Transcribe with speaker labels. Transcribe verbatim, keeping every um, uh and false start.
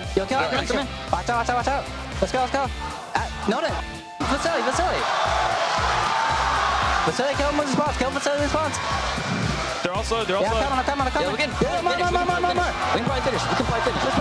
Speaker 1: Yo, kill
Speaker 2: Yeah,
Speaker 1: him.
Speaker 2: come in.
Speaker 1: Watch out, watch out, watch out. Let's go, let's go. Uh, no, no. Vasily, Vasily. Vasily, kill him with his spawns. Kill Vasily with his spawns.
Speaker 2: They're also, they're
Speaker 1: Yeah,
Speaker 2: also.
Speaker 1: I'm coming, I'm coming, I'm coming.
Speaker 3: Yeah, we can
Speaker 1: Yeah, more,
Speaker 3: finish.
Speaker 1: more, more, more, more, more.
Speaker 3: We can probably finish. We can probably finish.